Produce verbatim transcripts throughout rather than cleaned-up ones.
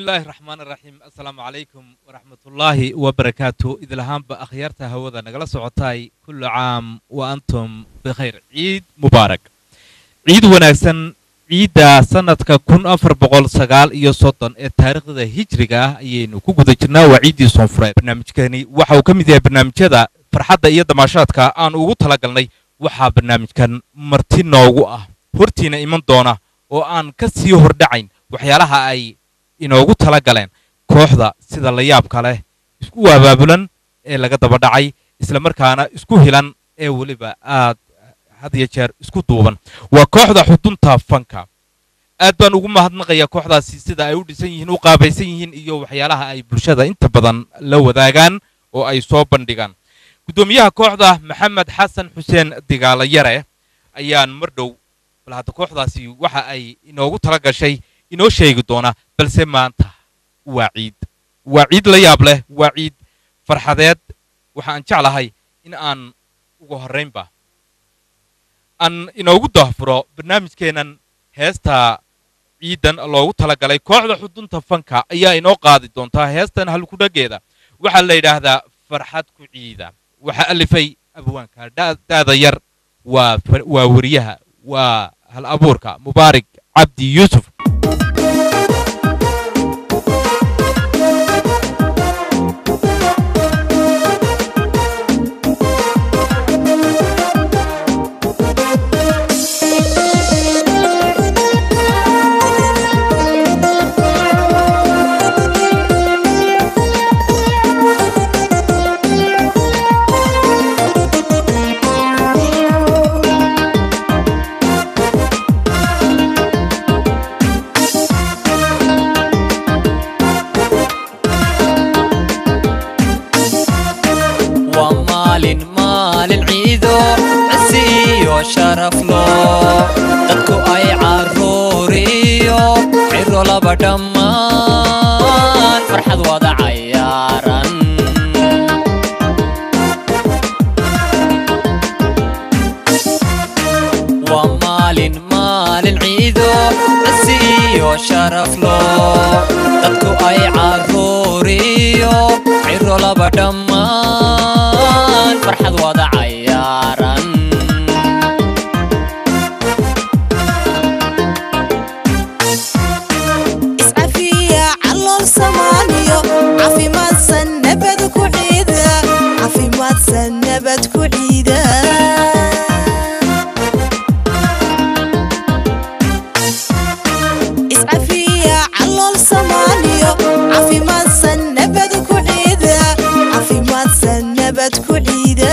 الله الرحمن الرحيم السلام عليكم ورحمة الله وبركاته إذا لهم بأخيارتها هوذا نجلس عطاي كل عام وأنتم بخير عيد مبارك عيد ونكسن عيد سنة كون أفر بقول سجال يصطن التاريخ ذا هجرة ينو كوجو ذكرنا وعيد صنفرة برنامج كاني وحاو كم ذا برنامج كذا فرحة يد ماشات كا أن وقت هلاقلني وحا برنامج كان مرتين نوعه هرتين إيمان دونا وأن كسي هردعين وحيالها أي inoogu tala galeen kooxda sida la yaab kale isku waababulan ee laga daba dhacay isla markaana isku hilan ee waliba aad had iyo jeer isku duuban waa kooxda xudunta fanka aad baan ugu mahadnaqayaa kooxdaasi sida ay u dhisan yihiin u qaabaysan yihiin iyo waxyaalaha ay bulshada inta badan la wadaagaan oo ay soo bandhigaan gudoomiyaha kooxda Maxamed Xasan Xuseen Digaala Yare ayaan mar dhow bal hada kooxdaasi waxa ay inoogu tala gashay inoo sheegi doona balse maanta waa ciid waa ciid la yaab leh waa ciid farxadeed waxaan jeclahay in aan ugu horeynba aan inoogu daahfuro barnaamijkeenan heesta ciidan loogu tala galay kooxda xudunta fanka ayaa inoo qaadi doonta heestan hal ku dhageeda waxa la yiraahdaa farxad ku ciida waxa alifay abwaanka daada yar waa waa wariyaha waa hal abuurka Mubaarak Cabdi Yuusuf شرف له dadku ay caruuriyo xiro laba dhamaan farxad wada cayaaran waa maalin maalin ciido asiyo sharaf lo dadku ay caruuriyo xiro laba dhamaan farxad wada cayaaran سنبت كعيدا اسعفي يا علول سمانيو عفي ما سنبت كعيدا عفي ما سنبت كعيدا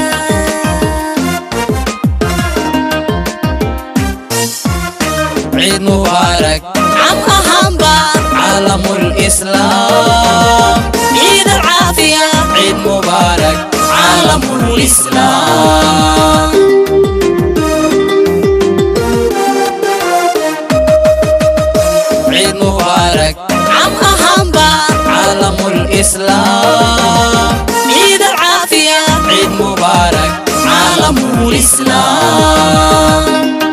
عيد مبارك عم أهمبا عالم الإسلام عيد العافية عيد مبارك عالم الإسلام عيد مبارك عم أهمبا عالم الإسلام عيد العافية عيد مبارك عالم الإسلام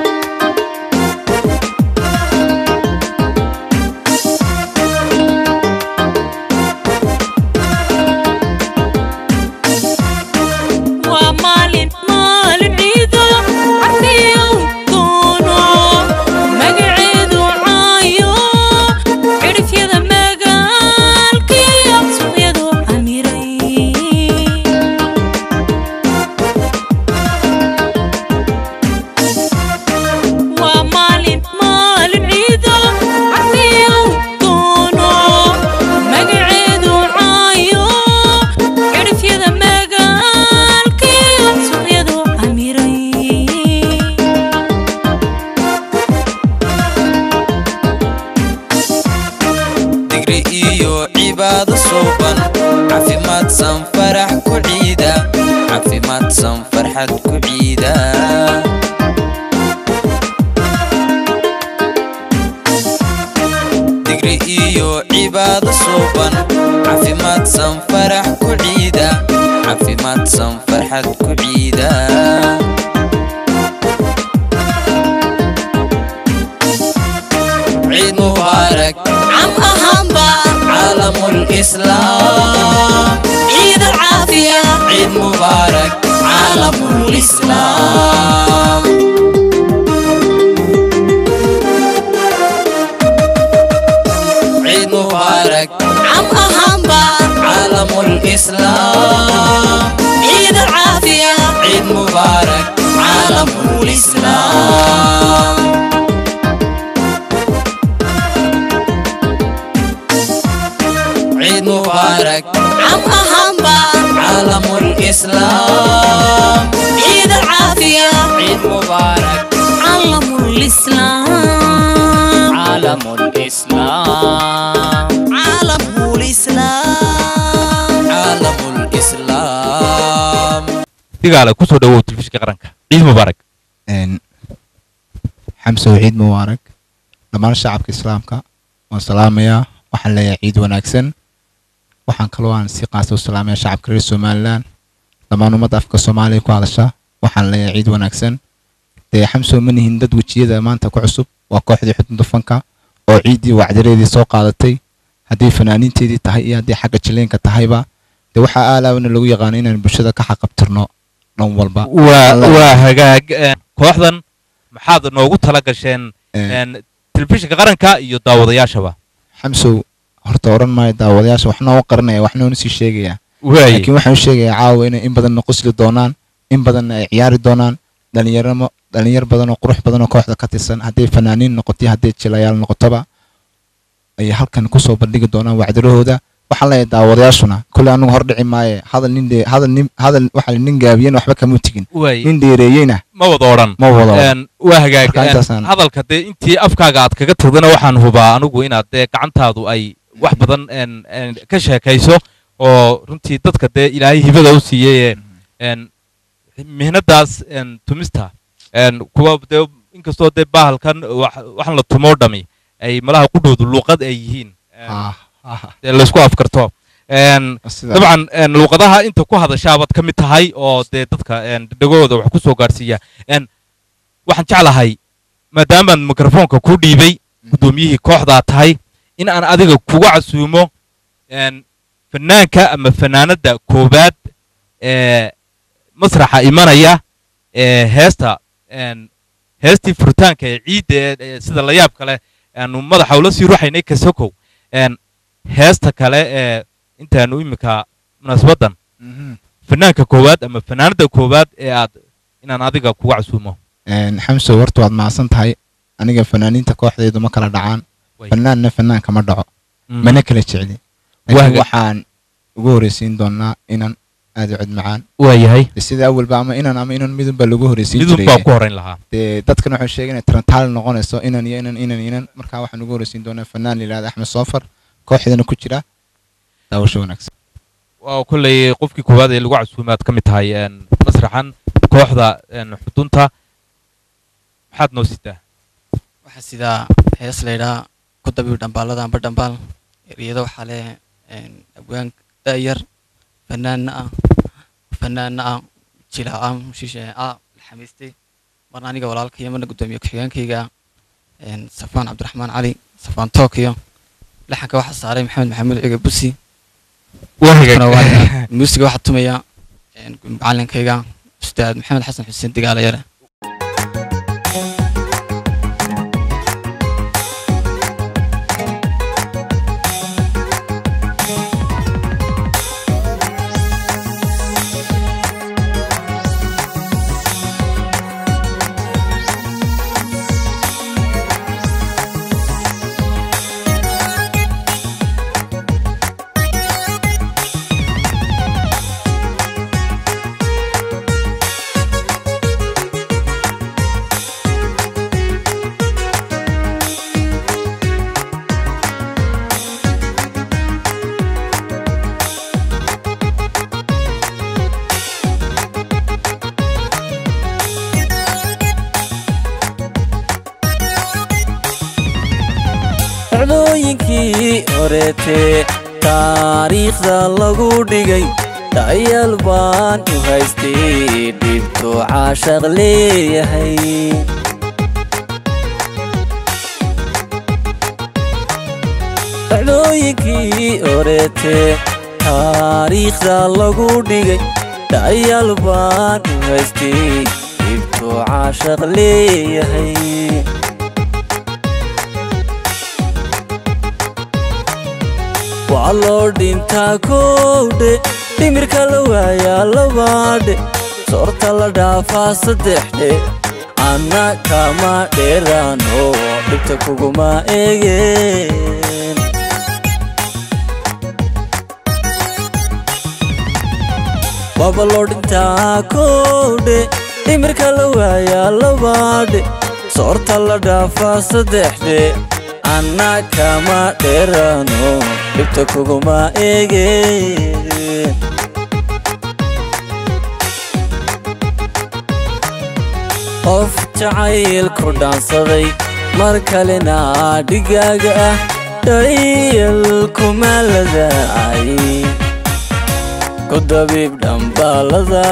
عفيمات سن فرح كعيدة عفيمات سن فرحة كعيدة دقري إيو عباد صوبا عفيمات سن فرح كعيدة عفيمات سن فرحة كعيدة عيد مبارك عم أهمبا الإسلام عيد العافية عيد مبارك عالم الإسلام عيد مبارك عم أهمبا عالم الإسلام عيد العافية عيد مبارك عالم الإسلام عيد مبارك عم أهمبا عالم الإسلام عيد العافية عيد مبارك عالم الإسلام عالم الإسلام عالم الإسلام عالم الإسلام digaale ku soo dhawow telefishinka qaranka ciid mubaarak een xamso ciid mubaarak dhammaan shacabka islaamka waan salaamayaa waxaan leeyahay ciid wanaagsan waxaan kaloo aan si qaas u salaamayaa shacabka reer Soomaaliland dhammaan ummadda afka Soomaaliya ku hadasha waxaan leeyahay ciid wanaagsan ee xamso manihin dad wajiyada maanta ku cusub waa kooxdii xudun dufanka oo ciidii wacdareedii soo qaadatay haddii fanaaniinteedii tahay iyo haddii xagga jileenka tahayba de waxa aalaawna lagu yaqaan inaan bulshada ka xaqabtirno dhan walba waa waa hagaag kooxdan maxaad noogu tala gasheen telefishinka qaranka iyo daawadayaashaba xamso horta oran maayo daawadayaasha waxna oo qaranaya waxna oo si sheegaya laakiin waxaan sheegayaa caawa inay in badan qosli doonaan in badan ay ciyaari doonaan dhalinyaramo dhalinyar badan oo qurux badan oo kooxda ka tirsan haddii fanaaniin noqotay haddii jilayaal noqotoba ay halkan ku soo bandhigi doonaan wacdarahooda waxaan leeyahay daawadayaashuna kulli anigu hor dhici maaye hadal nin hadal nin hadal waxa nin gaabiyeen waxba kama tigin nin dheereeyayna ma wada oran ma wada een waa hagaag hadalka de intii afkaaga aad kaga tagdana waxaan hubaa anigu inaad de gacantaadu ay wax badan een ka sheekayso oo runtii dadka de ilaahay hibada u siiyay een mihnadaas een tumista een kuwa de inkastoo de bahalkan waxaan la tumo dhami ay malaha ku dhowdu luqad ay yihiin la isku afkarto een dabcan een luqadaha inta ku hadashaabad ka mid tahay oo de dadka een dhagooda wax ku soo gaarsiiya een waxaan jeclahay maadaama mikrofoonka ku dhiibay gudoomiyihii kooxda tahay in aan adiga kugu casuumo een fanaanka ama fanaanada koobaad ee masraxa imanaya ee heesta een heestii furitaanka ee ciidda sida la yaab kale aanu madaxa ula sii ruuxaynay ka sokow een heesta kale ee intaanu imika munaasabadan fanaanka koowaad ama fanaanada koowaad ee aad inaan adiga kugu casuumo een xamso wartu waad maasan tahay aniga fanaaniinta kooxdeedu ma kala dhacaan fanaanna fanaanka ma dhaco mana kala jecli waxaan ugu horeysiin doonaa inaan aad u cid macaan waa yahay sida awalba ama inaan ama inaan midun ba lagu horeysiin jiray midun baa ku horeyn lahaa ee dadkan waxay sheegeen tarantaal noqonayso inaan iyo inaan inaan inaan marka waxaan ugu horeysiin doonaa fanaan ilaad Axmed Soofar kooxdana ku jira daawasho wanaagsan waa kulay qofkii koowaad ee lagu casuumaad ka mid tahay een masraxan kooxda een xudunta maxaad noo sitaa waxa sida hees leeyahay ku dabiir dhambaalada amba dhambaal iyada waxa le een abwaan daayar fanaan ah fanaan ah jilaa mushisha ah xamiistay marna aniga walaalkay mana gudoomiye ku xigeenkayga een Safaan Cabdiraxmaan Cali Safaan Tokyo laxanka waxa saaray Maxamed Maxamed Ciga Busi waa muusiga waxa tumaya een macallinkayga Ustaad Maxamed Xasan Xuseen Digaale yare dhacdooyinkii horeetee taariikhda lagu dhigay dayal baan u haystay dhibto caashaq leeyahay dhacdooyinkii dhacdooyinkii horeete taariikhda lagu dhigay dhayaal baan u haystay dhibtuu caashaq leeyahay waa loo dhintaa kowdhe dhimirka la waayaa labaadhe soorta la dhaafaa saddexdhe anna kama dheeraano dhibta kuguma eegeen waaba loo dhintaa kowdhe dhimirka la waayaa labaadhe soorta la dhaafaa saddexdhe anna kama dheeraano dhibta kuguma eegeen qof jacayl ku dhaansaday mar kalena dhigaaga ah dhayal kuma ladaay ku dabiib dhambaalada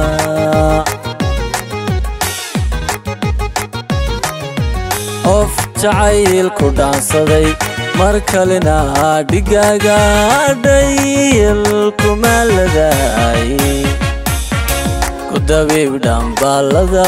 qof jacayl ku dhaansaday mar kalena dhigaaga dhayal kuma ladaay ku dabiib dhambaalada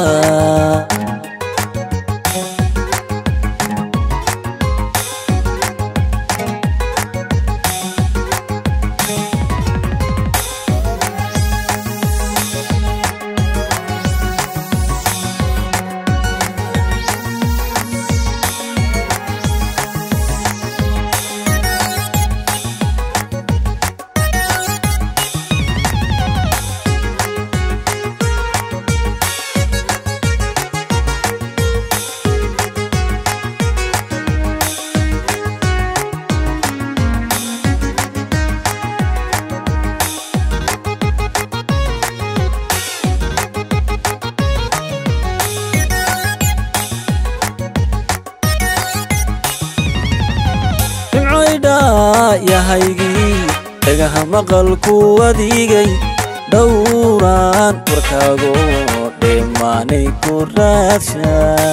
yahaygii dhagaha maqalku adigay dhowraan warkaago dheemaanay ku raadshaa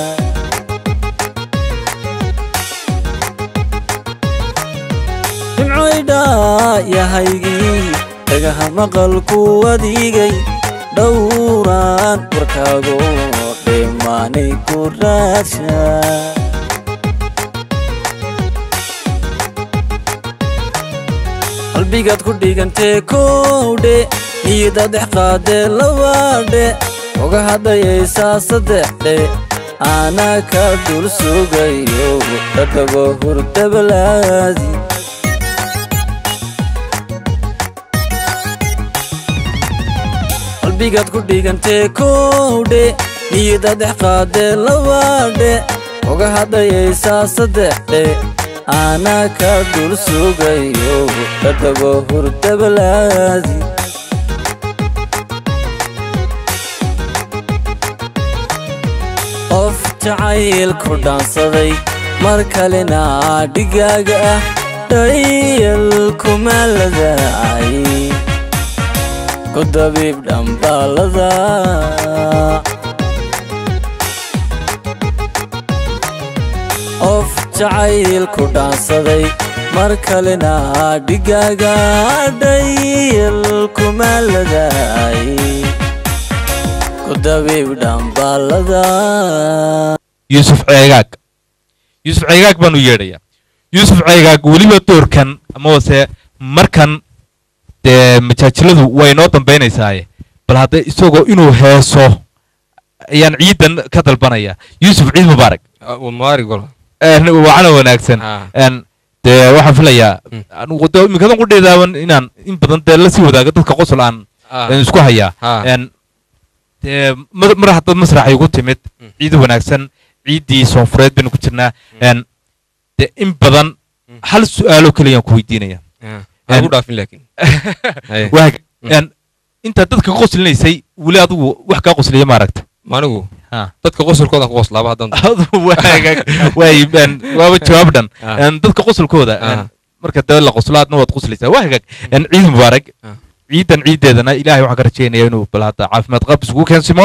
dhimcoydha yahaygii dhagaha maqalku adigay dhowraan warkaago dheemaanay ku raadshaa qalbigaad ku dhigantee kowdhe niyada dex qaadee labaadhe uga hadlayaysaa saddexdhe aanaa ka dul sugayo dhadhabo hurdabalaadi qalbigaad ku dhigantee kowdhe niyada dex qaadee labaadhe uga hadlayaysaa saddexdhe aanaa ka dul sugayo dhadhabo hurdabalaadi qof jacayl ku dhaansaday mar kalena dhigaaga ah dhayal kuma ladaay ku dabiib dhambaalada qof jacayl ku dhaansaday mar kalena dhigaaga dhayal kuma ladaay ku dabiib dhambaalada yuusuf ceegaag yuusuf ceegaag baan u yeedhayaa yuusuf ceegaag weliba doorkan amase markan dee majaajiladu waa inoo dambaynaysaaye bal hadda isagoo inuu heeso ayaan ciidan ka dalbanaya yuusuf ciid mubaarak wacana wanaagsan dee waxaan filayaa iminkadan ku dheedaawan inaan in badan dee lasii wadaago dadka qosol aan isku hayaa dee mar hadda masraxay ugu timid ciid wanaagsan ciiddii soonfureed baynu ku jirnaa dee in badan hal su-aalo keliyaan ku weydiinaya intaad dadka qoslinaysay weli adigu wax kaa qosliya maaragta manigu dadka qosolkooda ku qoslaaba hadan waaba jawaab dhan dadka qosolkooda marka dee la qoslaadna waad qoslaysaa waa hagaag ciid mubaarak ciidan ciiddeedana ilaahay waxaan ka rajeynaya inuu bal hadda caafimaad qab isugu keensimo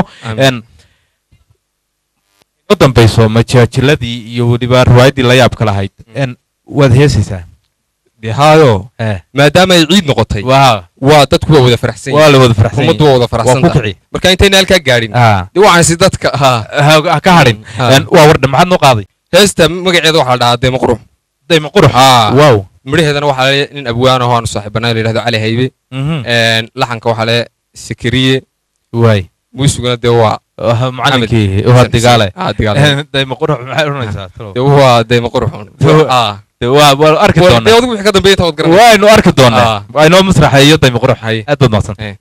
u dambayso majaajiladii iyo weliba riwaayaddii la yaabka lahayd waad heesaysaa dee haayo eh maadaama ay ciid noqotay waa waa dadku waa wada faraxsan waa la wada farxsan ummaddu waa wada faraxsan waa ku kici marka intayna halkaa gaadhin ah dee waxaan si dadka ha ka hadhin waa wardha maxaad noo qaaday heesta magaceeda waxaa la dhahaa deema qurux dayma qurux haa waaw midhaheedana waxaa le nin abwaan ahoo aanu saaxiibanay la yidhahdo cali haybe laxanka waxaa le sikiriye waay muusiguna dee waa macalinkii waa digaale ah digaale dayma qurux maxay oranaysaa dee waa deema qurux ah waa waa arki dee doonaa adigu wixii ka dambeeyay taad garan waynu arki doonaa waynoo masraxeeyo dayma qurux Hay. aad baad mahadsan Eh.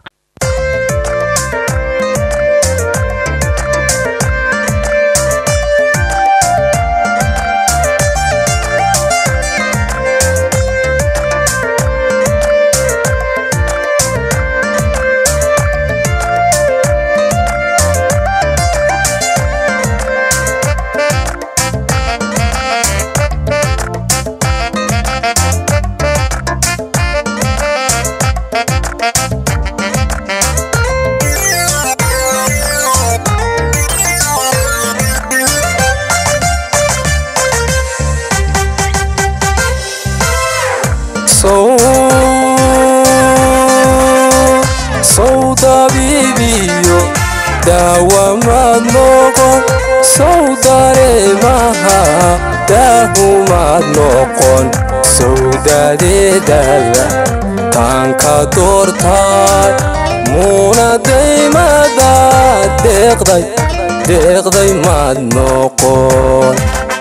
sawda bibiyo daawamaad noqon sow dareemaha daahumaad noqon sawdadeedada taanka doortaay muunadaymada deeqday deeqday maad noqon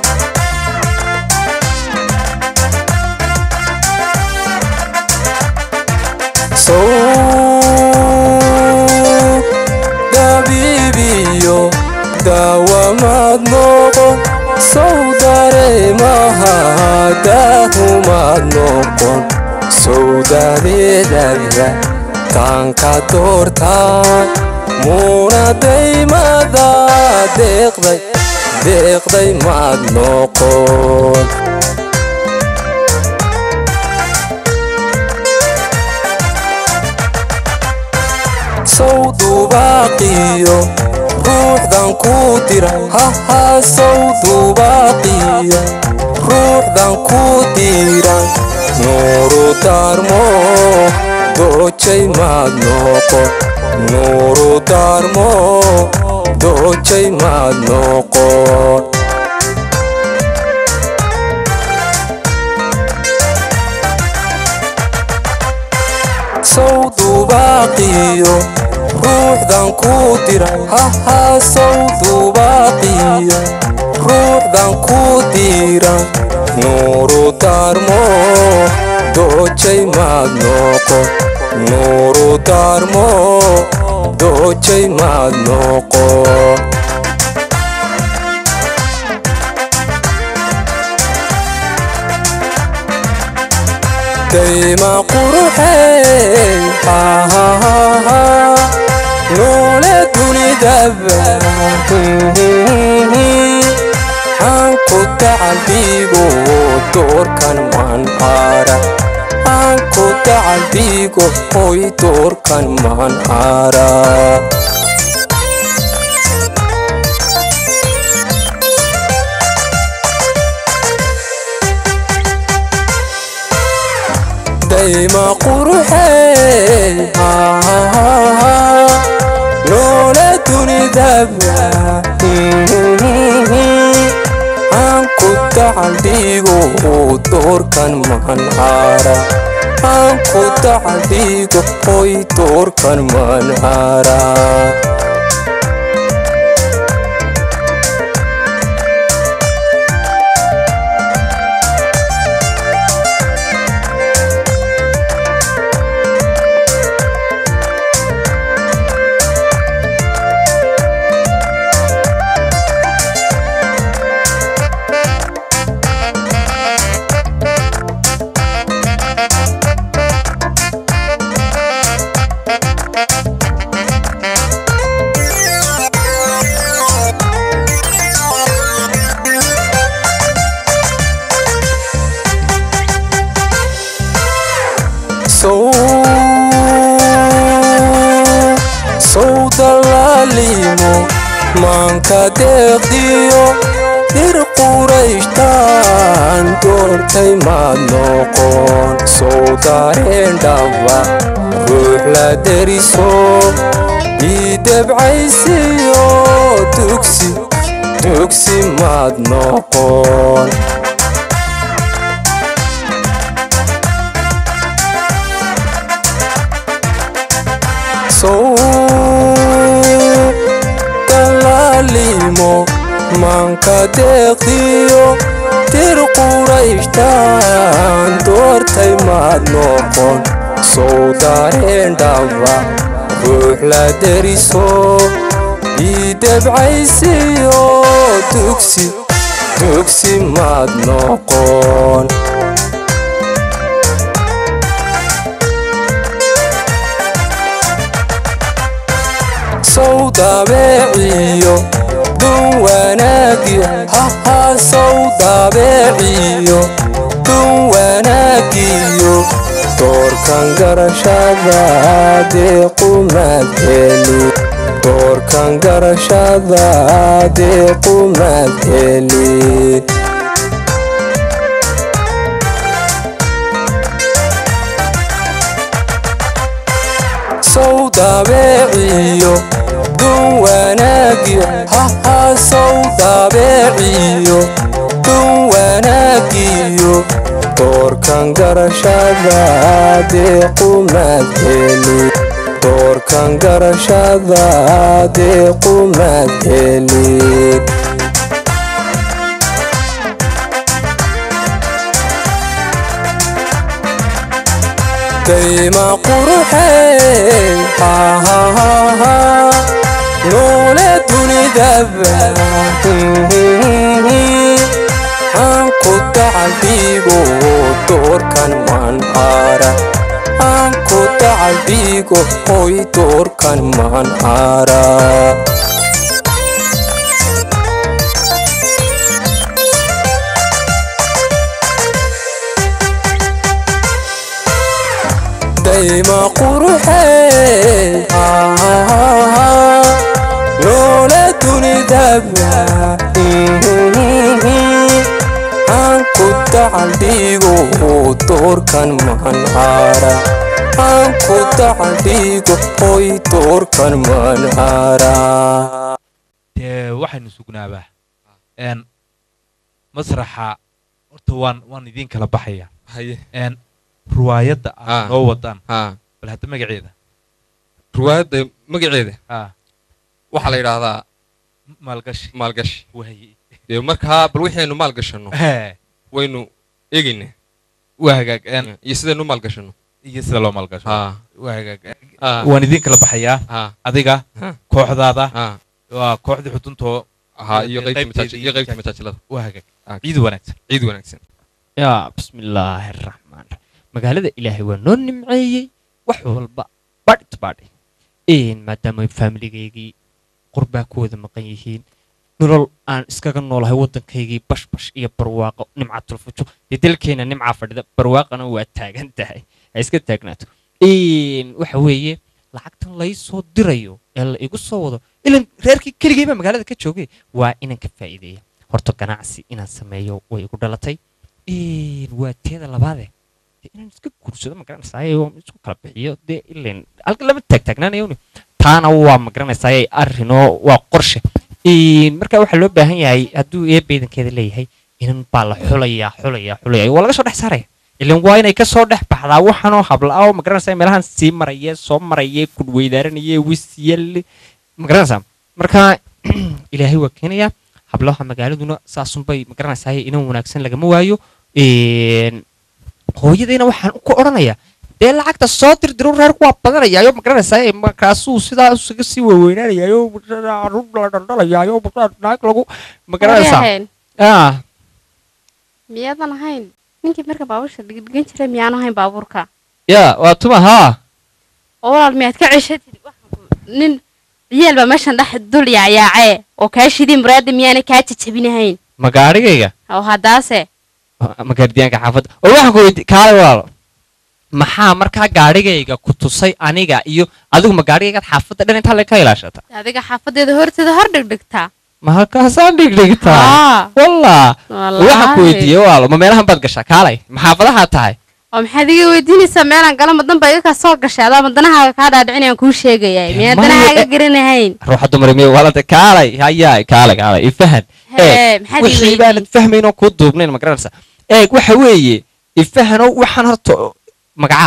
dabiibiyo daawamaad noqon sow dareemaha daahumaad noqon sawdadeedada taanka doortaay muunadaymada deeqday deeqday maad noqon sawdubaaqiyo ruuxdan ku diray haha sawdubaaqiyo ruuxdan ku diray nuuru daarmo doojay maad noqon nuuru daarmo doojay maad noqon sawdubaaqiyo ruuxdan ku diray haha sawdubaaqiyo ruuxdan ku diray nuuru daarmo doojay maad noqon nuuru daarmo doojay maad noqon dayma quruxey noole dunidaba aan ku tacalbigo doorkan maan ara aan ku tacalbigo hoy doorkan maan ara dayma quruxey noole dunidaba aan ku tacalbigo doorkan maan ara aan ku tacalbigo hoy doorkan maan ara sawdalaalimo maanka deeqdiyo dir qurayshtaan doortay maad noqon soo daareen dhaba ruux la deriso ii debcaysiyo dugsi dugsi maad noqon sow dalaalimo maanka deeqiyo dir qurayshtaan doortay maad noqon sow daareen dhaba ruux la deriso ii debcaysiyo dugsi dugsi maad noqon sow dabeeciyo dun wanaagi haha sow dabeeciyo dun wanaagiyo doorkan garashada deequmaad heli doorkan garashada deequmaad heli sow dabeeciyo dun wanaagi haha sow dabeeciyo dun wanaagiyo doorkan garashada deequmaad heli doorkan garashada deequmaad heli dayma quruxey hahahaha noole dunidaba aan ku dacaldigo doorkan manhara aan ku dacaldigo hoy doorkan manhara dayma quruxey noole dunidaba aan ku dacaldigo doorkan manhara aan ku dacaldigo hoy doorkan manhara dee waxaynu sugnaabaa een masraxa horta waan waan idiin kala baxaya haye een ruwaayadda Ah. aad noo wadaan haa bal hadda magaceeda ruwaayadda magaceeda ah waxaa la yidhaahdaa maalgashi maalgashi wahaye dee markaa bal wixaynu maalgashanno Hee, waynu eegaynaa waa hagaag een iyo sidaynu maalgashanno iyo sida loo maalgasho haa waa hagaag haa waan idiin kala baxayaa haa adiga haa kooxdaada haa waa kooxdii xuduntoo haa iyo Qaybteedii qaybta majaaj- iyo qaybta majaaj- majaajilada waa hagaag Ah. ciid wanaagsan ciid wanaagsan yaa bismillaahi raxmaan magaalada ilaahay waa noo nimceeyey wax walba badh badhi maadaama faamiligaygii qurbaa ku wada maqan yihiin nolol aan iskaga noolahay waddankaygii bashbash iyo barwaaqo nimcatul fujo dee dalkeena nimcaa fadhida barwaaqana waa taagan tahay ha iska taagnaato waxa weeye lacagtan lai soo dirayo ee la igu soo wado ilan reerkii keligay baa magaalada ka joogay waa inaan ka faa'iideeya horta ganacsi inaan sameeyo way igu dhalatay waa teeda labaade dee inaan iska guursado magaranaysaay oo isku kala bixiyo dee ilan halka lama taagtaagnaanayo taana waa magaranaysaay arrinoo waa qorshe marka waxaa loo baahan yahay hadduu eebeydankeeda leeyahay inan baa la xulayaa xulayaa xulayaa waa laga soo dhex saaraya ilan waa inay ka soo dhex baxdaa waxaanoo habla oo magaranaysaa meelahan sii maraya soo maraya kudweydaaranaya wisyalle magaranaysaa marka ilaahay waa keenayaa hablaha magaaladuna saasunbay magaranaysaa inan wanaagsan lagama waayo hooyadayna waxaan ku odhanayaa dee lacagta soo dirdiro reerku waa badanayaayo magaranaysaa markaasuu sidaa isaga sii weynaanayaayo caruur la dhaldhalayaayo naag lagu magaranaysaa ah miyaadan ahayn ninkii marka baabuurka dhigdhigan jiray miyaanu ahayn baabuurka ya waa tuma haa oo walaal miyaad ka ceshatid nin ciyaal baa meeshan dhex dul yaayaacee oo kaa shidii muraada miyaana kaa jajabinahayn magaarigayga oo haddaase magaardiyaanka xaafadda oo waxaan ku weydi kaale walaalo maxaa markaa gaadhigayga ku tusay aniga iyo adigu ma gaadhigaygaad xaafadda dhan intaa le ka ilaashata adiga xaafadeeda horteeda hor dhigdhigtaa ma halkaasaan dhigdhigtaa haa wallah waxaan ku wallaahi weydiiyey walaalo ma meelahan baad gashaa kaalay maxaafadahaa tahay oo maxaad iga weydiinaysaa meelaan gala madanba iga kaa soo gashay adaa madanahaaga kaa dhaadhicinayaan kuu sheegayay miyaan maya, danahaaga eh. garanahayn ruuxa dumar miya walada kaalay hayaa kaalay kaalay ifahan hee maxaad ii wixii baanad weydiin fahmayn oo kuu duubnayn ma garanaysa eeg waxa weeye ifahano waxaan horta magacaa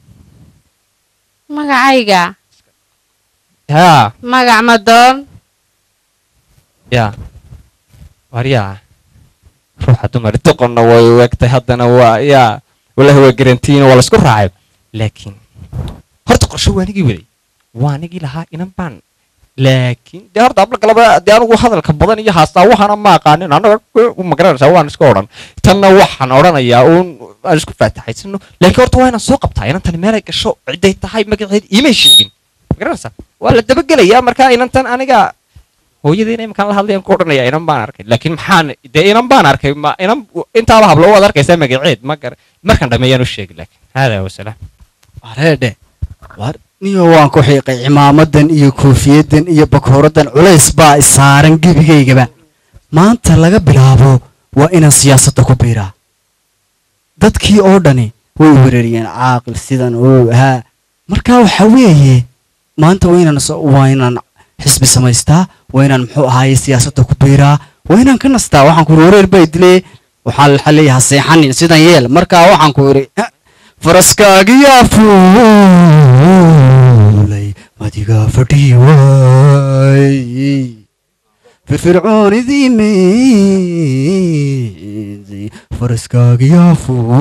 magacayga haa magac madoon yaa waryaa ruuxa dumar doqonna way u egtay haddana waa yaa wallahi waa garantiino waa laisku raacay laakiin horta qorshe waa nigii waday waa nigii lahaa inan baan laakiin dee horta abla kaleba dee anigu hadalka badan iyo haastaa waxaana ma aqaanin anaga ma garanaysaa waan iska odhan tanna waxaan odhanayaa uun aan isku faataxaysano laakiin horta waa inaan soo qabtaa inantani meelay gasho ciday tahay magaceed iimay sheegin ma garanaysaa waa la dabagelayaa markaa inantan aniga hooyadii imankaan la hadlayan ku odhanaya inan baan arkay laakiin maxaan dee inan baan arkay ma inan intaaba hablo waad arkaysaa magaceed ma gar markaan dhameeyaan u sheegi laakiin haadaa wasalaam wareedhe war niyo waan ku xiiqay cimaamadan iyo koofiyaddan iyo bakooradan culays baa isaaran gebigaygaba maanta laga bilaabo waa inaan siyaasadda ku biiraa dadkii oo dhani way u wereeriyeen caaqil sidan oo haa markaa waxa weeye maanta waa inaan waa inaan xisbi samaystaa waa inaan muxuu ahaaye siyaasadda ku biiraa waa inaan ka nastaa waxaan ku wareer baa idile waxaa la leeyahay seexanin sidan yeel markaa waxaan ku yidhi faraskaagiyaa fuulay madiga fadhii waay firfircoonidii meeday faraskaagiyaa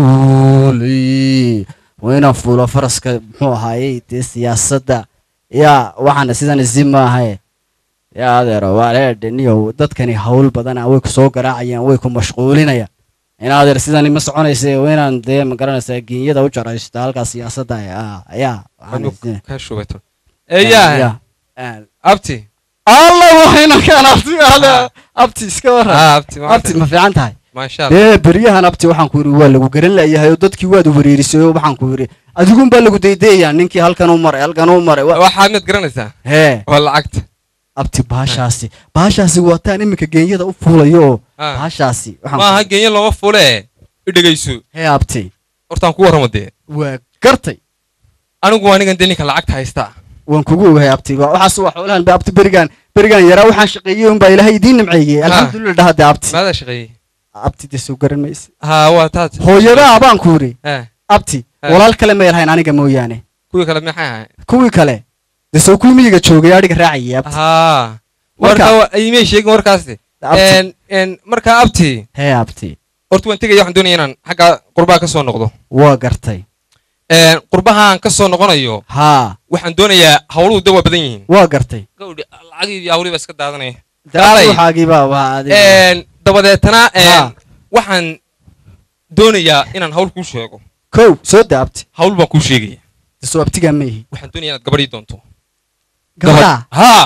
fuulay waa inaan fuulo faraska muxuu ahaayey dee siyaasadda yaa waxaana sidan isi maahae yaa adeero waa leedheniyo dadkani hawl badana way ku soo garaacayaan way ku mashquulinayaan in adeer sidani ma soconaysa waa inaan dee ma garanaysaa genyada u jaraysto halkaa siyaasadda yaa ka shubato eeyaa abti allah waxayna kaan abti abti iska waran ah abti abti ma fiican tahay maasha Allah dee beryahan abti waxaan ku yidhi waa lagu garan layahay oo dadkii waad wareerisay oo waxaan ku yidhi adigun baa lagu daydayayaa ninkii halkan u maray halkan u maray waxaad mid garanaysaa hee waa lacagta abti baashaasi baashaasi waataan iminka genyada u fuulayo oo baashaasi maaha genya looma fule i dhegayso hee abti hortaan ku warramo dee waa gartay anigu waa nigan dee ninka lacagta haysta waan kugu ogahay abti waxaas waa xoolahan ba abti berigaan berigaan yaraa waxaan shaqeeyey unbaa ilaahay idiin nimceeyey alxamdulilah dhahade abti maadaa shaqeeyey abti dee soo garan mayse haa waa taad hooyadaa baan ku yidhi Eh, abti walaal kale ma yelhayn aniga mooyaane kuwii kale maxay ahayn kuwii kale dee soo kuwii miyiga joogay adhiga raacayay abti haa Marka- warka imay sheegin warkaasi abti En en markaa abti hee abti horta waan tegaya waxaan doonaya inaan xagga qurbaha ka soo noqdo waa gartay En qurbahaan ka soo noqonayo haa waxaan doonayaa hawluhu da waa badan yihiin waa gartay gawdhi lacagii iyo hawlihii baa iska daadanaya Daalay. waxaagii baa waa adiga En dabadeetana Ha. en waxaan doonayaa inaan hawl kuu sheego kow soo da abti hawl baan kuu sheegaya dee soo abtigaa ma ihi waxaan doonaya inaad gabadhii doonto gabadhaa haa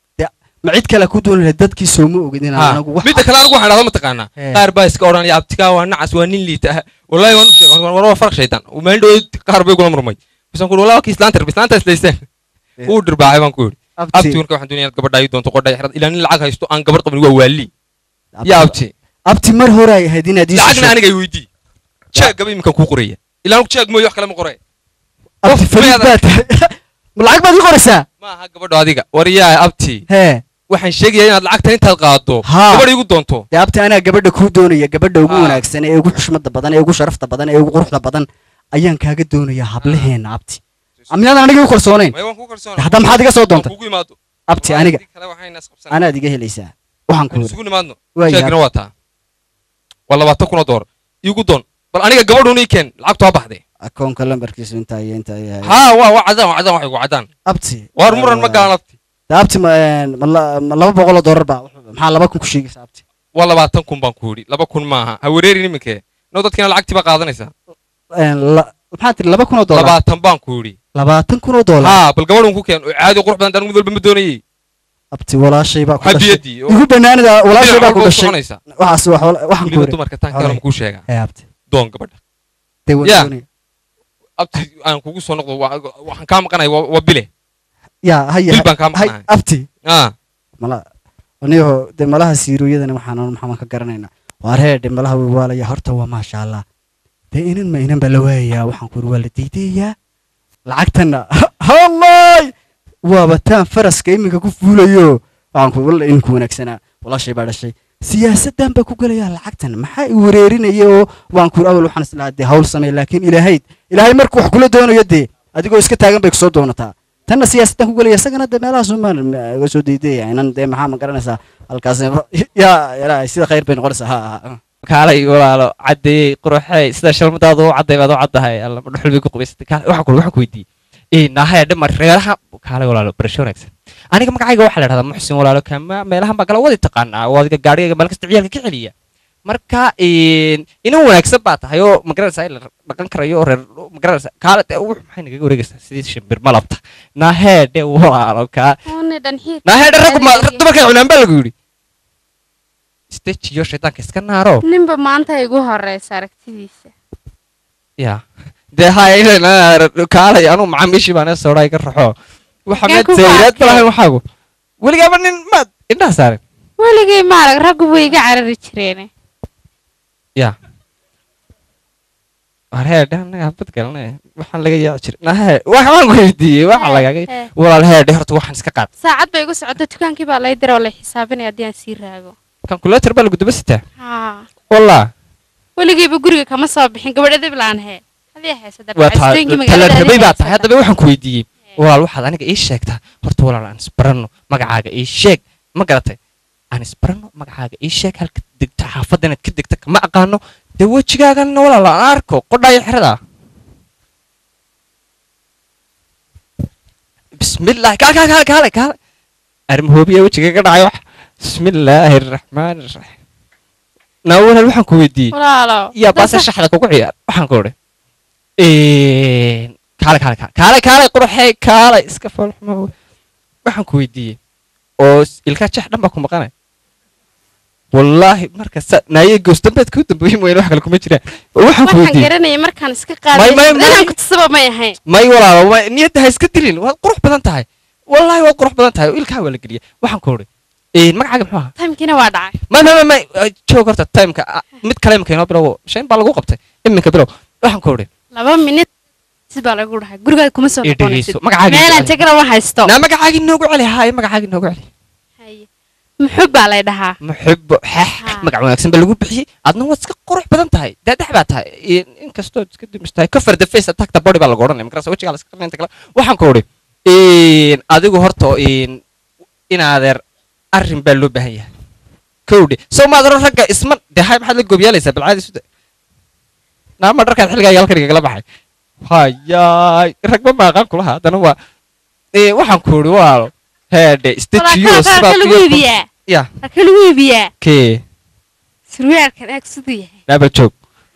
ma cid kale ku dooni lahayd dadkii soo ma ogid inaan ها anagu wax midda kale anigu waxaan dhahdo mataqaanaa Ee. qaar baa iska odhanaya abtigaa waa nacas waa nin liita ah wallaahi waan u sheegay war waa farq shaytaan maalin dhoweyd qaar bay gula murmay bisaan ku wallaahi kii islaanta islaanta islaysteen Ee. uu dhirbaacay baan ku yidhi abti abti marka waxaan doonaya inaad gabadha ay doonto qodhay xirad ilaa nin lacag haysto aan gabadh qabin waa waali ya abti abti mar hore ay ahayd inaad ii soo lacagna aniga ay weydii jeeg gaba iminkan kuu qoraya ilaa anigu jeeg mooyo wax kale ma qoree abti qof fariid meeda- baa tahay ma lacag baad ii qoraysaa ma aha gabadho adiga war yaa abti hee waxaan sheegayaa inaad lacagtan intaad qaado Haa. gabadh igu doonto dee abti anaa gabadha kuu doonaya gabadha ugu Ah. wanaagsan ee ugu xushmada badan ee ugu sharafta badan ee ugu quruxda badan ayaan kaaga doonayaa hablaheena abti amniyaadan aniga igu kalsoonayn may waan kuu kalsoona hadda maxaad iga soo doonta kugu imaado abti aniga kale waxayna isqabsan anaad iga helaysaa waxaan ku aan yidhi isugu nimaadno waa sheegna yaab waa taa waa labaatan kun oo doolar iigu doon bal aniga gabadhuun ii keen lacagtu ha baxday akoonka lambarkiisu intaa iyo intaa iyo haa waa waa cadaan waa cadaan wax igu cadaan abti waar muran ma galan abti dee abti ma ma la- ma laba boqol oo doolar baa maxaa laba kun ku sheegaysaa abti waa labaatan kun baan ku yidhi laba kun maaha ha wareerin iminkee no dadkiina lacagtii baa qaadanaysaa Een, la- maxaa tiri laba kun oo doolar labaatan baan ku yidhi labaatan kun oo doolar haa bal gabadhuun ku keen oo caadi qurux badan daan mid walba ma doonayey abti walaashay baa ku waxaa dhashay biyadii oo igu banaanida walaashay baa ku dhinac walba u dhashay soconaysa waxaas wax wala- waxaan ku weliba yidhi dumarka taanka Hore. kale kuu sheegaa ee abti doon gabadha dee waan Ya. doonaya abti aan kugu soo noqdo waa- waxaan kaa maqanaya waa waa bile yaa haya bil baan kaa hay maqanahay abti ah mala anigo de malaha siiruuyadana waxaan maxaan ka garanaynaa waa reer malaha way waalaya horta waa maasha Allah de inan ma inan bala waaya waxaan ku wala diidayaa lacagtana hallay waa bataan faraska iminka ku fuulayo waxaan ku wala in ku wanaagsanaa walaashay baa dhashay siyaasadan ba ku galaya lacagtan maxaa i wareerinayo waan ku awal waxaan isla de hawl samay laakiin ilaahay ilaahay markuu wax kula doonayo de adigoo iska taagan bay ku soo doonataa tanna siyaasadan ku galaya isagana de meelaha Soomaaliya uga soo diiday inan de maxaa ma garanaysaa halkaas ya ilaahay sida khayr bay noqonaysaa ha kaalay walaalo cadeeyay quruxay sida shalmadaadu u cadeey baad u cadahay alla ma dhuxul bay ku qubaysatay kaalay waxa ku waxa ku weydiiyay ee nahay dhimar reeraha kaalay walaalo barasho wanaagsan aniga magacayga waxa la yiraahdaa Muxsin walaalo kama meelahan ba kala wadi taqaanaa wadiga gaariga meel kasta ciyalka ka xiliya marka in inuu wanaagsan baa tahay oo magaranaysaa la dhaqan karayo reer magaranaysaa kaalay maxay naga wareegaysaa sidii shimbir malabta nahay de walaalo ka nahay rag ma dumarka cunaan baa lagu yiri istajiyo shaytaanka iska naaro ninba maanta igu horeysa aragtidiisa ya de hayna kaalay anu macaamiishi baan soo raay ka raxo waxa mid zeeyad balahay waxaagu waligaaba nin ma indhaha saaran waligay ma arag rag way iga carari jireen ya arhay dhanaga bad galnay waxaan laga yaa jir nahay waxaan ku weydiiyay waxa laga walaal heer horta waxaan iska qaad saacad bay igu socdo dukaankii baa lay diray oo la xisaabinay hadii aan sii raago calculator baa lagu daba sitaa ha wallah waligayba guriga kama soo bixin gabadhada bilaan he hadii haysa waa tahay baa tahay hadaba waxaan ku weydiiyay walaal waxaad aniga ii sheegtaa horta walaal aan isbarano magacaaga ii sheeg ma garatay aan isbarano magacaaga ii sheeg halka degta xaafadda inaad ka degta kama aqaano dee wejigaagan walaal aan arko qodhaay xirada bismillah kaal kaal kaal kaal kaal armahoobiya wejigaaga dhacay wax bismillaahi raxmaani raxiim nawal waxaan ku weydiiyay walaalo ya baas shaxda kugu ciyaar waxaan ku oray ee kale kale kale kale quruxay kale iska falxmo waxaan ku weydiiyay oo ilka jax dhanba ku maqanay wallahi marka naayay goostambeed ku dambeeyay mooyeen wax kale kuma jiraan waxaan ku weydiiyay waxaan garanay markaan iska qaaday inaan ku tusaba ma yahay may walaalo niyada ha iska dilin waa qurux badan tahay wallahi waa qurux badan tahay ilka waa la geliya waxaan ku oray ee magacaaga muxuu ahaa timekina waa dhacay ma ma ma joog horta timeka mid kale imka inoo bilow shan baa lagu qabtay iminka bilow waxaan ku oray laba minute sibaa lagu dhahay guriga kuma soo noqonaysid magacaaga meelan tagara ma haysto na magacaaga inoogu celi haay magacaaga inoogu celi haye muxub baa lay dhahaa muxub xah magac wanaagsan baa lagu bixiyay adna waad iska qurux badan tahay daadax baa tahay inkastoo iska dumistahay cover the face attack the body baa lagu odhanaya markaas wajiga la iska qarnaynta kale waxaan ku oray adigu horta inaadeer arrin baa loo baahan yahay kowdhe soo maadaro ragga isma dahay maxaad la gobyaalaysaa balcaadi suda naama dharkaad xilligaa yaalkaniga kala baxay hayaay ragba maaqaan kulaha haddana waa waxaan ku uri waalo heedhe istajiyo ya lagu iibiyaa kee surwaalkan aag siduu yahay dhaabal joog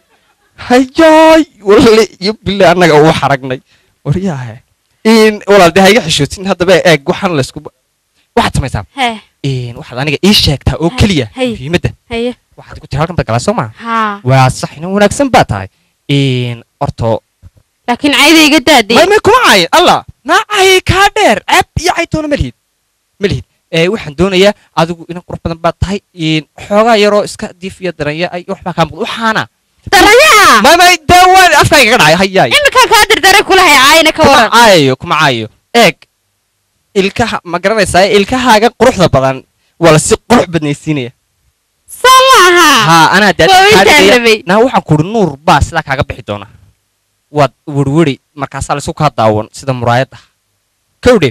hayaay walaale iyo bille annaga uu xaragnay waryaahe in walaal dee ha iga xishootin haddaba eeg waxaan laysku waxaad samaysaa waxaad aniga ii sheegtaa oo keliya muhiimadda waxaad ku tiri halkan bad galaa soo maa waa sax ina wanaagsan baa tahay orto laakiin cayda iga daadee may may kuma caayin allah naa caayay kaa dheer ceeb iyo caytoona ma lihid ma lihid waxaan doonayaa adigu ina qurux badan baad tahay xoogaa yaroo iska diif iyo daranya ay waxbaa kaa muuqda waxaana daranya may may dawaan afkayga ka dhacay hayaay iminkaan kaa dardare kulahay caayina ka waran kuma caayayo kuma caayayo eeg ilkaha ma garanaysaa ilkahaaga quruxda badan waa la si qurux badnaysiinaya soo maaha haa anaa daadkaadigaya naa waxaan ku uri nuur baa sidaa kaaga bixi doona waad werweri markaasaa laysku kaa daawan sida muraayad ah kowdhe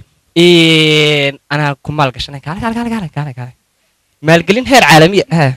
anaa ku maal gashanay kaale kaale kaale kaale kaale kaale maalgelin heer caalamiya ha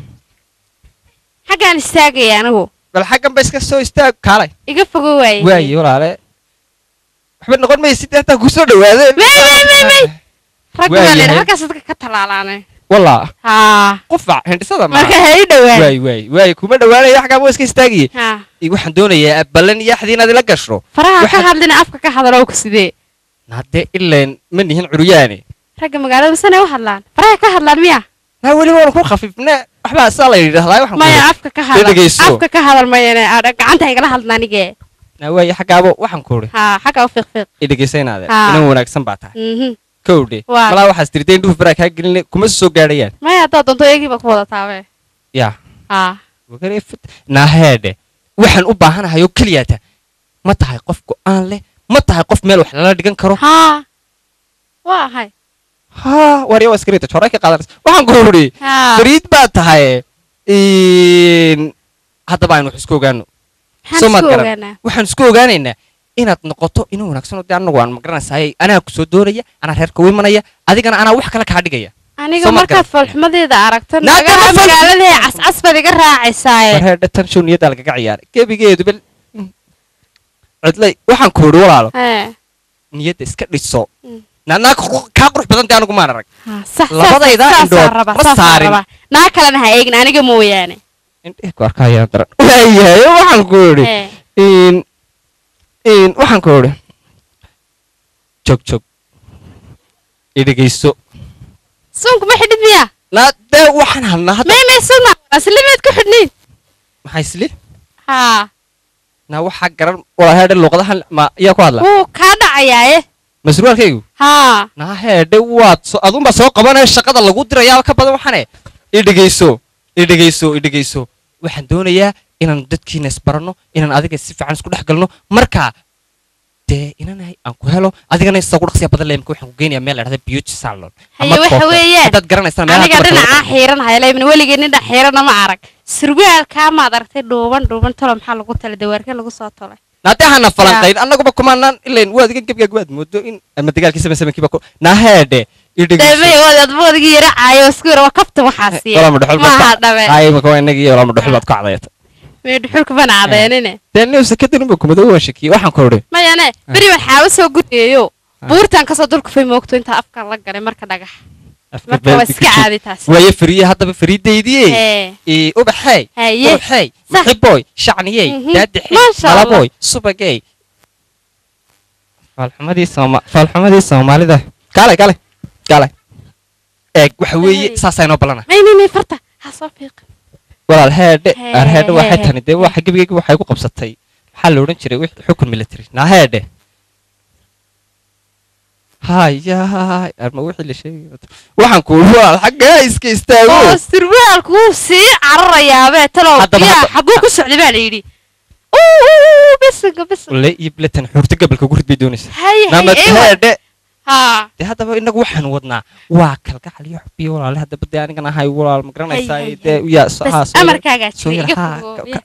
xaggaan istaagaya anigu bal xaggan ba iska soo istaag kaalay iga fogo waaye waaye walaale waxba noqon maysid hataa ku soo dhawaadeen may may may may rag baa leer halkaas dadka ka talaalaanay والله ها قفع هندسada marka hay dhawaan way way way kuma dhawaanaya xagaa boo iska istaagiye ha waxaan doonayaa balan iyo xadiin aad la gasho faraha ka hadlina afka ka hadalo ku sidee nade ileen ma nihin curyaani ragga magaalada sanay u hadlaan faraha ka hadlaan miya ha wali waan ku khafifna waxba asal ay yiraahdaa waxaan maya afka ka hadal afka ka hadal mayana aad gacanta igala hadlaanige na way xagaabo waxaan ku uri ha xagaa u fiiq fiiq idageysanade inaan wanaagsan baa tahay kowdhe Waa. malaa waxaas tiri dee indhuhu baraa kaa gelin kuma soo gaadhayaan maya haddaad doonto eegiiba ku wada taabe yaa haa naaheedhe waxaan u baahanahay oo keliyaata ma tahay qof go'aan leh ma tahay qof meel wax lala dhigan karo haa waa ahay haa warya waa iskariita horay ka qaadanaysa waxaan ku uri haa fariid baa tahay haddaba aynu wax isku ogaano soo maad maxaan isku garan ogaanaa waxaan isku ogaanaynaa inaad noqoto inuu wanaagsan oo dee anagu aan magaranaysaay anaa ku soo doonaya anaa reerka u imanaya adigana anaa wax kale kaa dhigaya aniga Soo ma markaad garan. foolxumadeeda aragto Naagta nagaha ma fool- magaalada cascas baad iga raacaysaaye warheedha tan show niyaddaa lagaga ciyaaray gebigeedu bel cidlay waxaan ku uri walaalo hee niyadda iska dhiso Mm. naanaa kaa qurux badan dee anigu maan arag haa sax Labadayda indhood ma saarin. naa kalena ha eegin aniga mooyaane indhehe ku arkayaan daran waayahay waxaan ku uri hee in in waxaan ku uri jog jog idhegayso suunku ma xidhid miya naa dee waxaan hadnaa hadda may may suun aslimeed ku xidhniin maxay isli haa naa waxaa garan walaheedhe luuqadahan ma iyaa ku hadla wuu kaa dhacayaaye masruurkaygu haa naa heedhe waad so adunbaa soo qabanaya shaqada lagu dirayaa ka badan waxane idhegayso idhegayso idhegayso waxaan doonayaa inaan dadkiina isbaranno inaan adiga si fiican isku dhex galno marka dee inanahay aan ku helo adigana isagu dhaqsiya badan leemka waxaan ku geynayaa meel la dhahda beauty salon haye waxa weeyaan haddaad garanaysaan meelaha aniga dumarka lagu dhinacaa xiiran haylaymin weligii nin xiirana ma arag surwaalkaa maad aragtay dhuuban dhuuban tolo maxaa lagu talay dawaarka lagu soo tolay naadee hana falanqayn annaguba kumaanaan ilayn waa adiga gebgaag waad moodo in ama dagaalkii sama samankiiba ku naaheedhe damay waad adboodgii yara caayo isku yara waa kafta waxaa siiya walama dhuxul maaha dhabe ay maka waa inagii walama dhuxul baad ku cadayata mee dhuxulka bana cadeenine dee nin sakadin uma kumado waan shakiyey waxaan ku odhi mayane beri waxaa u soo gudneeyo buurtan kasoo dulka fay moogto intaa afka la galay marka dhagax marka waa iska caadi taas waaye fariye haddaba fariidaydiye ee ubaxey haye ubaxey Sax. muxiboy shacniyey Mhm. daadixey Masha Allah. malaboy subagey faalxumadii sooma faalxumadii soomaalida kaale kaale kaale eeg waxa weeye Hey. saasaa inoo ballana may may may farta ha soo fiiq walaal heedhe Hey, arheedhe waxay hey, tani dee hey. waxa gebigeyga waxay ku qabsatay maxaa la odhan jiray wixii xukun military naa heedhe hayaay arma wixii la sheegay waxaan ku walaal xaggaa iska istaago oo surwaalku wuu sii cararayaabee talow Haddaba, yaa hadda- xaguu ku socday baa la yidhi uu bisinka bisinka le iyo bletan xuurta gabalka ugu rid bay doonaysaa haye naamad haye ewa heedhe haa dee haddaba inagu waxaan wadnaa waa kalgacal iyo xubbiyo walaale haddaba dee anigan ahay walaal ma garanaysaa Hay, hay, dee hay. yaa bas amarkaagaa jiray iga fogoobiya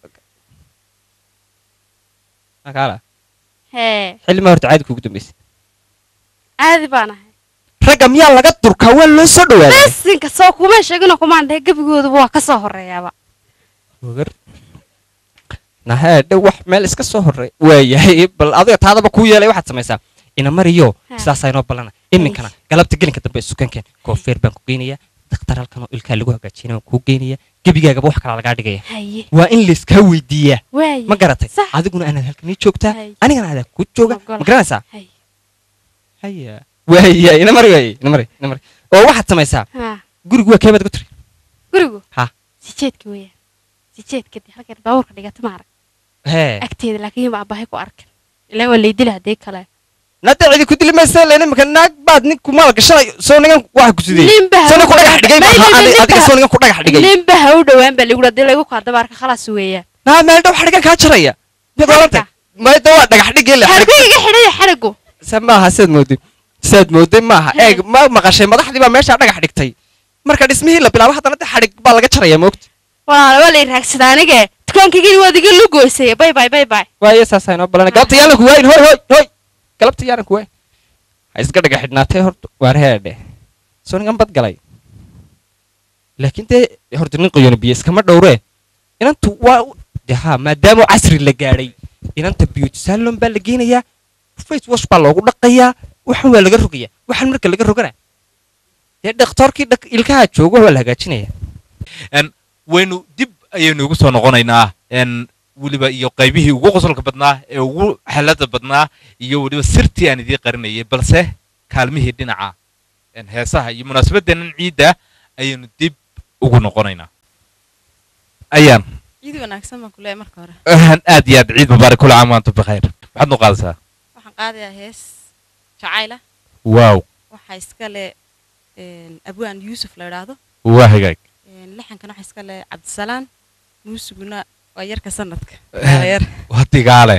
kaala hee xilli ma horta caadi kuugu dambaysay caadi baan ahay ragga miyaa laga durkaa waa loo soo dhawaaday bisinka soo kuma sheegino kumaan dhahe gebigooduba waa ka soo horeeyaaba ogar naheedhe wax meel iska soo horey waayahay bal adiga taadaba kuu yeelay waxaad samaysaa ina mariyo Ha. sidaasaa inoo ballana iminkana galabta gelinka dambe sukankeen koofeer baan ku geynaya dakhtar halkan oo ilkaa lagu hagaajinaya waan kuu geynaya gebigaagaba wax kalaa lagaa dhigaya haye waa in layskaa weydiiyaa waaye ma garatay Sax. adiguna anaad halkan ii joogtaa Hay. anigana adaa ku jooga Ogola. ma garanaysaa haye haya waaya ina mari waaye ina mari ina mari oo waxaad samaysaa haa gurigu waa keebaad ku tiri gurigu Ha. sijeedka weeyaan sijeedka dee halkeed baabuurka dhigata ma arag hee agteeda laakiin ma abahay ku arkan ilaa waa laydila haddii kale nada cidi ku dili maysa leen imika naag baad nin ku maal gashanay soo nigan waxa ku sidee nin baa soo nin ku dhagax dhigay May- maaha may- adi- nin adiga baa- soo nigan ku dhagax dhigay nin baa ha u dhowaan baa lagu hadii lagu qaado baarka khalaas weeyaan naa meel dhow xadhigan kaa jaraya mid walanta mayda waa dhagax dhigay la xargu iga xidhaya xarigu sa maaha saad mooday saad mooday maaha Hee. eeg ma maqashay madaxdii baa meesha dhagax dhigtay marka dhismihii la bilaabo haddana de xadhig baa laga jaraya moogta walaal waa lay raagsada anige dukaankayga waad iga lugoysay bay bay bay bay waayo saasaa inoo balana galabta yaalan ku waayin hoy hoy hoy galabta yaalan ku waayin ha iska dhaga xidhnaatay horta waar heedhe soo nigan bad galay laakiin dee horta nin qoyona biyo iskama dhowree inantu waa de ha maadaama casri la gaadhay inanta beauty salon baa la geynayaa face wash baa loogu dhaqayaa waxan waa laga rogayaa waxan marka laga rogana dee dhakhtarkii dhak ilkaha joogo waa la hagaajinayaa n waynu dib ayaynu ugu soo noqonaynaa n weliba iyo qaybihii ugu qosolka badnaa ee ugu xelada badnaa iyo weliba sirtii aan idiin qarinayay balse kaalmihii dhinaca n heesaha iyo munaasabadeennan ciidda ayaynu dib ugu noqonaynaa ayaan ciid wanaagsan baan ku leeyahay marka hore aad iyo aad ciid mubaarak kula caam wa antum bikhayr maxaad noo qaadaysaa waxaan qaadayaa hees jacayla waaw waxaa iska leh abwaan yuusuf la idhaahdo waa hagaag lixankana waxaa iska leh cabdisalaan muusiguna waa yarka sanadka waa digaale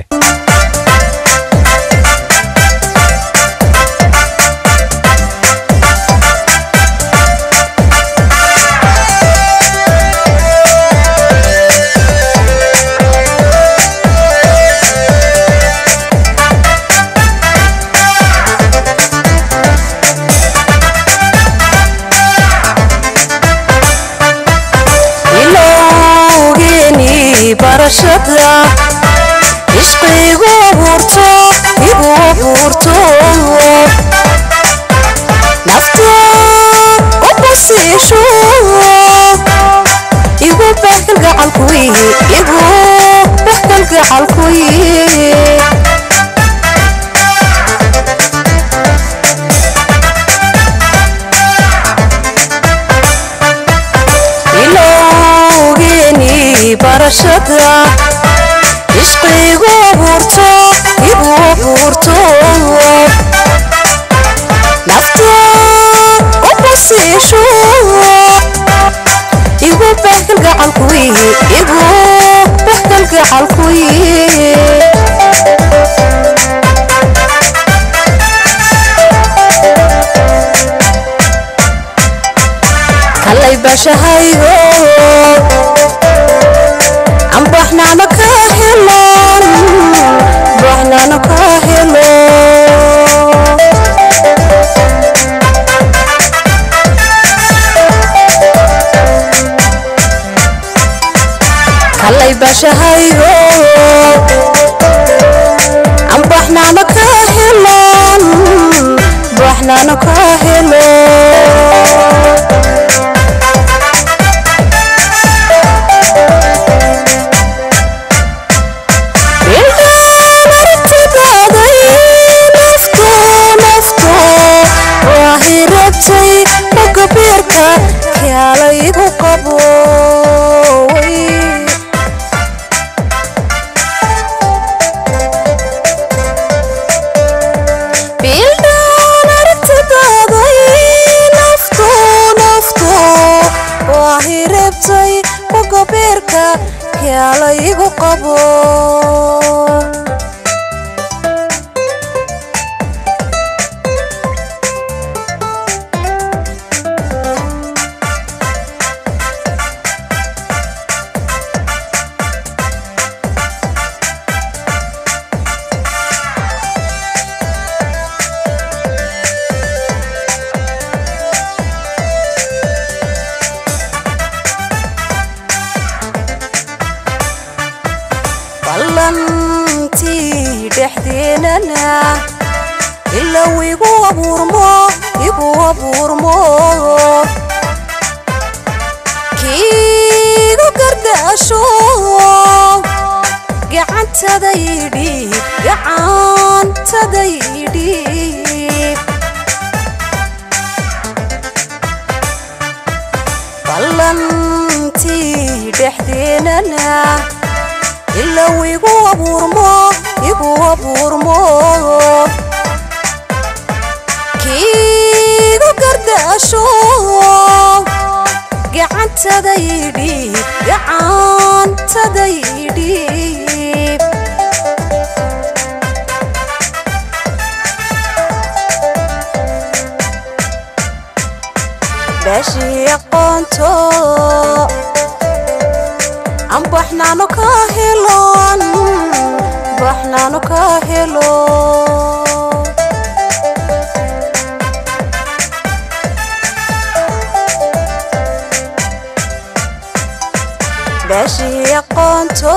barashada ishqigu abuurto igu abuurto nafta u basiisho igu bahkal gacalkuyi igu bahkal gacalkuyi barashada ishqigu abuurto igu abuurto nafta u basiisho igu bahkal gacalkuyi igu bahkal gacalkuyi kalay bashahaygo baxnaano ka helon baxnaano ka helo kalay bashahaygo am baxnaano ka helon baxnaano ka helo igu qabo bildaan aragtidaaday nafto nafto waahi reebtay boga beerka kaala igu qabo ballantii dhexdeenana ilaa igu abuurmo igu abuurmo kiigu gardaasho gacantada idhiib gacantada idhiib ballantii dhexdeenana ilaa igu abuurmo igu abuurmo kiigu gardaasho gacantada idhiib gacantada idhiib bashii aqoonto am baxnaano ka helon baxnaano ka helo bashii aqoonto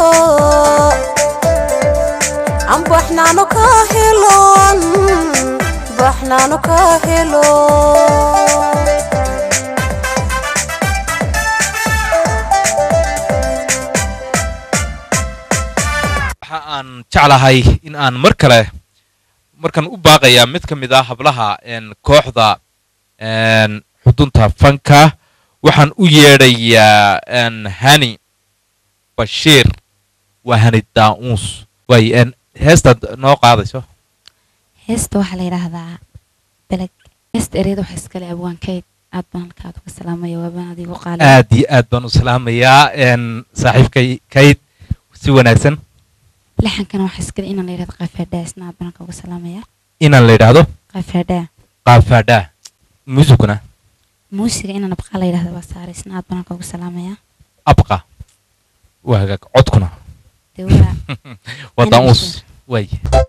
am baxnaano ka helon baxnaano ka helo aan jeclahay in aan mar kale markan u baaqayaa mid ka mid ah hablaha kooxda xudunta fanka waxaan u yeedhayaa hani bashiir waa hani daa'uus way heestaad noo qaadayso heesta waxaa la yidhaahdaa beleg استريد وحسكلي أبوان كيد أدبان كاتو السلام يا وابان هذه وقال آدي أدبان السلام يا إن صاحب كي كيد سوى ناكسن لحن كانوا حسكلي إن اللي رد قفدا اسنا أدبان كاتو السلام يا إن اللي رده قفدا قفدا موسيقنا موسيقى إن نبقى اللي رد بسار اسنا أدبان كاتو السلام يا أبقى وهاك عدكنا دوا وطاموس وي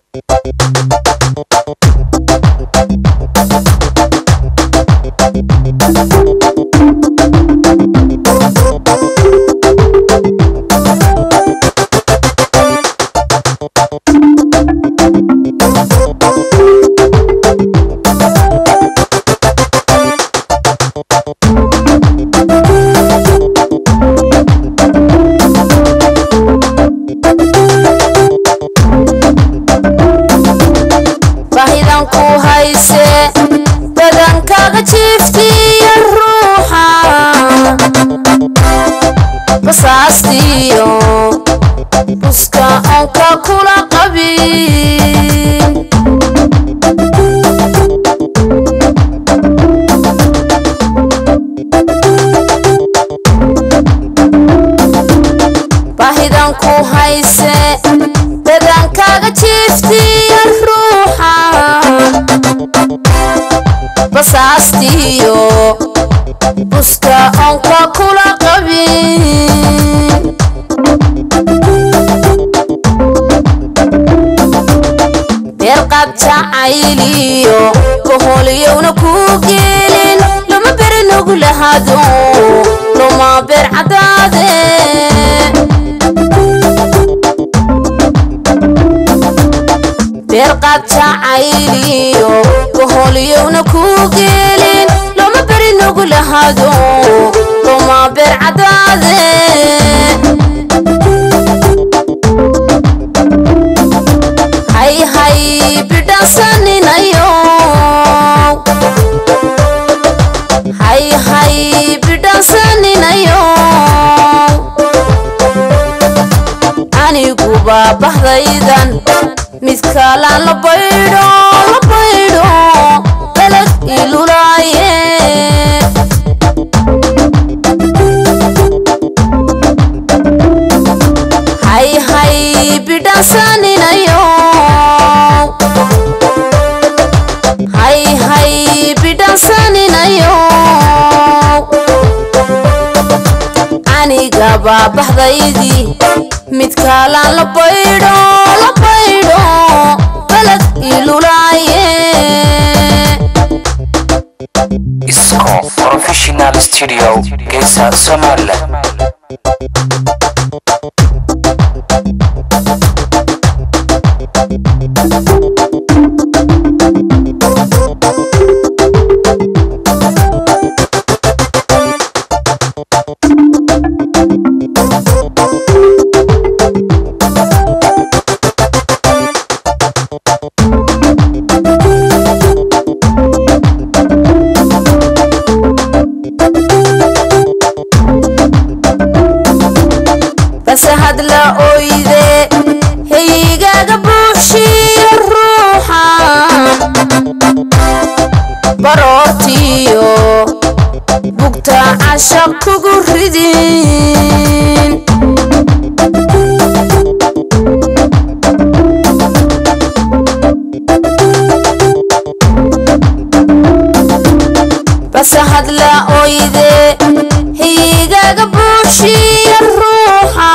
basastiyo buska onka kula qabin bahidan ku hayse badankaaga jiiftiya ruuxa basastiyo buska onka kula qabin beerqab jacayliyo boholyowna ku gelin lama beri nugu lahado lama beer cadaade beerqab jacayliyo boholyowna ku gelin lama beri nugu lahado lama beer cadaade hay hay bidhasaninayo hay hay bidhasaninayo aniguba bahdaydan mid kalaan la baydho la baydho dalag ilulaaye hay hay bidhasaninayo hay hay bidhasaninayo anigaba bahdaydii mid kalaan la baydho la baydho dalag ilulaaye Isco Professional Studio Geesa Somaliland بسهد لا أويدي هيجا قبوشي الروحة براتيو بوقتا عشق قردين بسهد لا أويدي هيجا قبوشي الروحة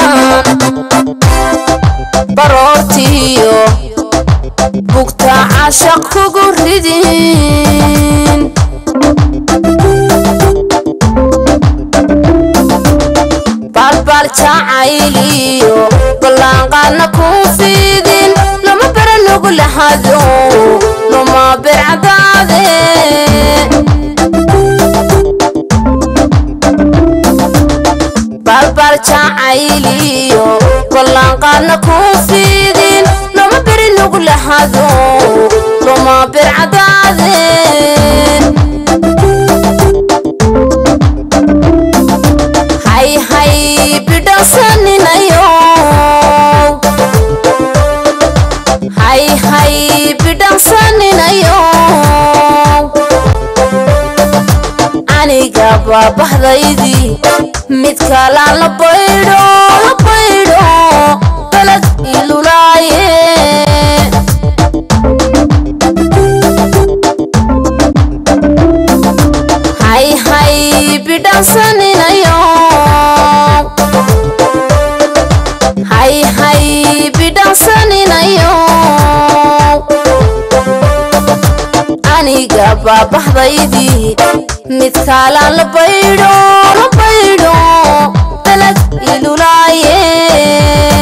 براتيو بوقتا عشق قردين بالبال جعيليو بلانقانا كوفيدين لما برنوغ لحدو لما برعدادي بالبال جعيليو بلانقانا كوفيدين لما برنوغ لحدو لما برعدادي hay hay bidhasaninayo hay hay bidhasaninayo aniga baabahdaydii mid kalaan la baydho la baydho balad ilulaaye hay hay bidhansaninayo hay hay bidhansaninayo aniga baabahdaydii mid kalaan la baydho la baydho balad ilulaaye